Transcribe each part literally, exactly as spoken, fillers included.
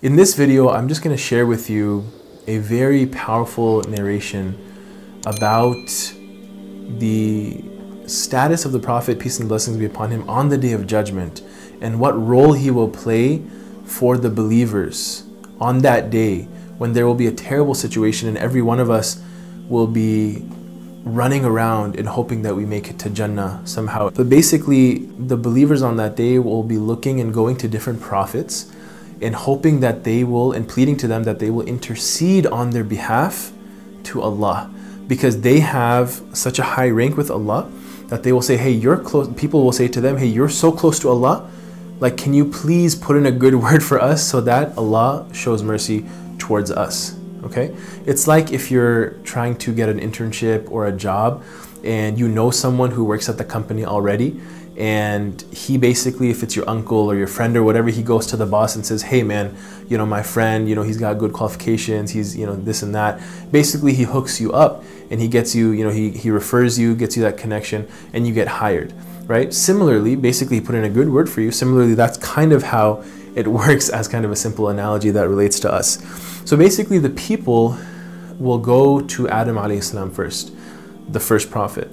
In this video, I'm just going to share with you a very powerful narration about the status of the Prophet, peace and blessings be upon him, on the Day of Judgment, and what role he will play for the believers on that day when there will be a terrible situation and every one of us will be running around and hoping that we make it to Jannah somehow. But basically, the believers on that day will be looking and going to different prophets and hoping that they will, and pleading to them that they will intercede on their behalf to Allah, because they have such a high rank with Allah that they will say, hey, you're close. People will say to them, hey, you're so close to Allah, like, can you please put in a good word for us so that Allah shows mercy towards us? Okay, it's like if you're trying to get an internship or a job and you know someone who works at the company already, and he basically, if it's your uncle or your friend or whatever, he goes to the boss and says, hey man, you know, my friend, you know, he's got good qualifications, he's, you know, this and that. Basically, he hooks you up and he gets you, you know, he, he refers you, gets you that connection, and you get hired, right? Similarly, basically, he put in a good word for you. Similarly, that's kind of how it works, as kind of a simple analogy that relates to us. So basically, the people will go to Adam alayhi salam first, the first prophet,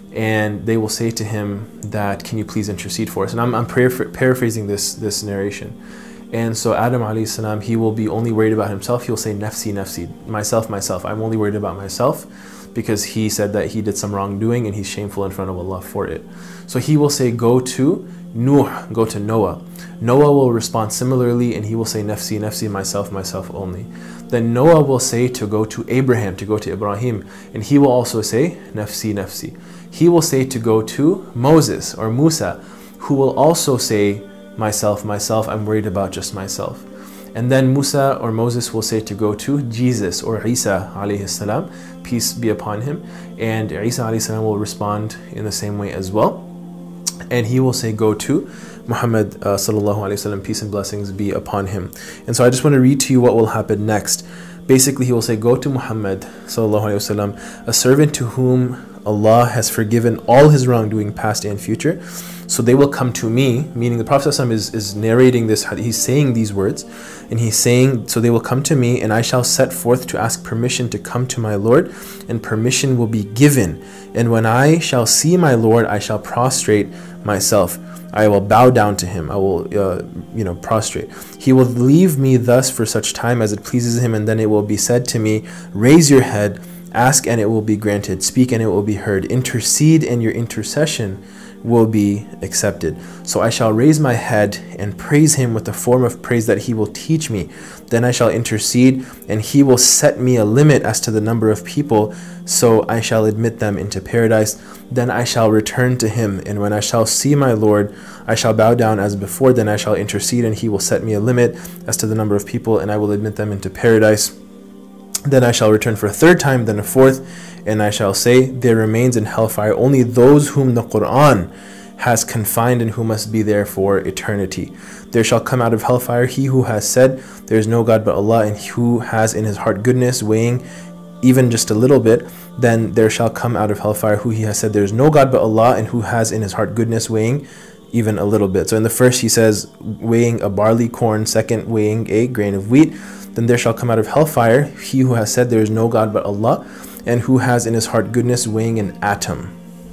and they will say to him that, can you please intercede for us? And I'm, I'm paraphrasing this, this narration. And so Adam alayhi salam, he will be only worried about himself. He'll say, nafsi, nafsi, myself, myself. I'm only worried about myself, because he said that he did some wrongdoing and he's shameful in front of Allah for it. So he will say, go to Nuh, go to Noah. Noah will respond similarly, and he will say, nafsi, nafsi, myself, myself only. Then Noah will say to go to Abraham, to go to Ibrahim, and he will also say, nafsi, nafsi. He will say to go to Moses or Musa, who will also say, myself, myself, I'm worried about just myself. And then Musa or Moses will say to go to Jesus or Isa alayhi salam, peace be upon him, and Isa alayhi salam will respond in the same way as well. And he will say, go to Muhammad uh, sallallahu alayhi wasallam, peace and blessings be upon him. And so I just want to read to you what will happen next. Basically, he will say, go to Muhammad sallallahu alayhi wasallam, a servant to whom Allah has forgiven all his wrongdoing, past and future. So they will come to me, meaning the Prophet ﷺ is, is narrating this, he's saying these words, and he's saying, so they will come to me, and I shall set forth to ask permission to come to my Lord, and permission will be given. And when I shall see my Lord, I shall prostrate myself. I will bow down to him. I will, uh, you know, prostrate. He will leave me thus for such time as it pleases him, and then it will be said to me, raise your head, ask and it will be granted, speak and it will be heard, intercede and your intercession will be accepted. So I shall raise my head and praise him with the form of praise that he will teach me. Then I shall intercede, and he will set me a limit as to the number of people, so I shall admit them into paradise. Then I shall return to him, and when I shall see my Lord, I shall bow down as before. Then I shall intercede, and he will set me a limit as to the number of people, and I will admit them into paradise. Then I shall return for a third time, then a fourth, and I shall say, there remains in hellfire only those whom the Quran has confined and who must be there for eternity. There shall come out of hellfire he who has said, there is no God but Allah, and who has in his heart goodness, weighing even just a little bit. Then there shall come out of hellfire who he has said, there is no God but Allah, and who has in his heart goodness, weighing even a little bit. So in the first he says, weighing a barley corn, second weighing a grain of wheat. Then there shall come out of hellfire he who has said, there is no God but Allah, and who has in his heart goodness, weighing an atom.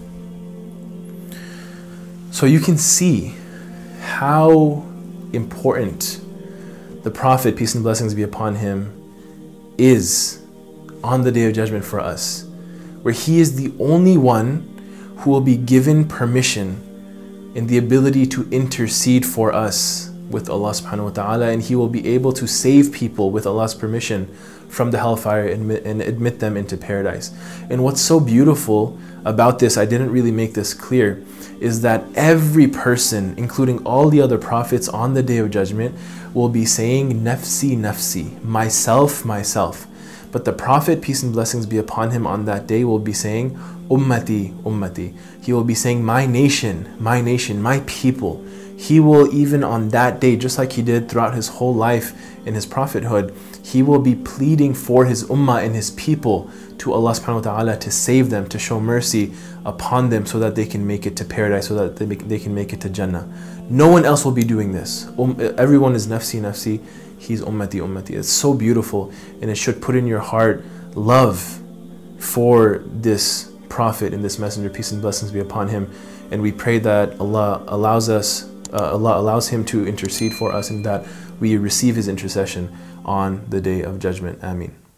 So you can see how important the Prophet, peace and blessings be upon him, is on the Day of Judgment for us, where he is the only one who will be given permission and the ability to intercede for us with Allah subhanahu wa ta'ala, and he will be able to save people with Allah's permission from the hellfire and, and admit them into paradise. And what's so beautiful about this, I didn't really make this clear, is that every person, including all the other prophets on the Day of Judgment, will be saying, nafsi, nafsi, myself, myself. But the Prophet, peace and blessings be upon him, on that day will be saying, ummati, ummati. He will be saying, my nation, my nation, my people. He will, even on that day, just like he did throughout his whole life in his prophethood, he will be pleading for his ummah and his people to Allah subhanahu wa ta'ala to save them, to show mercy upon them so that they can make it to paradise, so that they, make, they can make it to Jannah. No one else will be doing this. Um, everyone is nafsi, nafsi. he's ummati, ummati. It's so beautiful, and it should put in your heart love for this Prophet and this messenger, peace and blessings be upon him. And we pray that Allah allows us, uh, Allah allows him to intercede for us, and that we receive his intercession on the Day of Judgment. Ameen.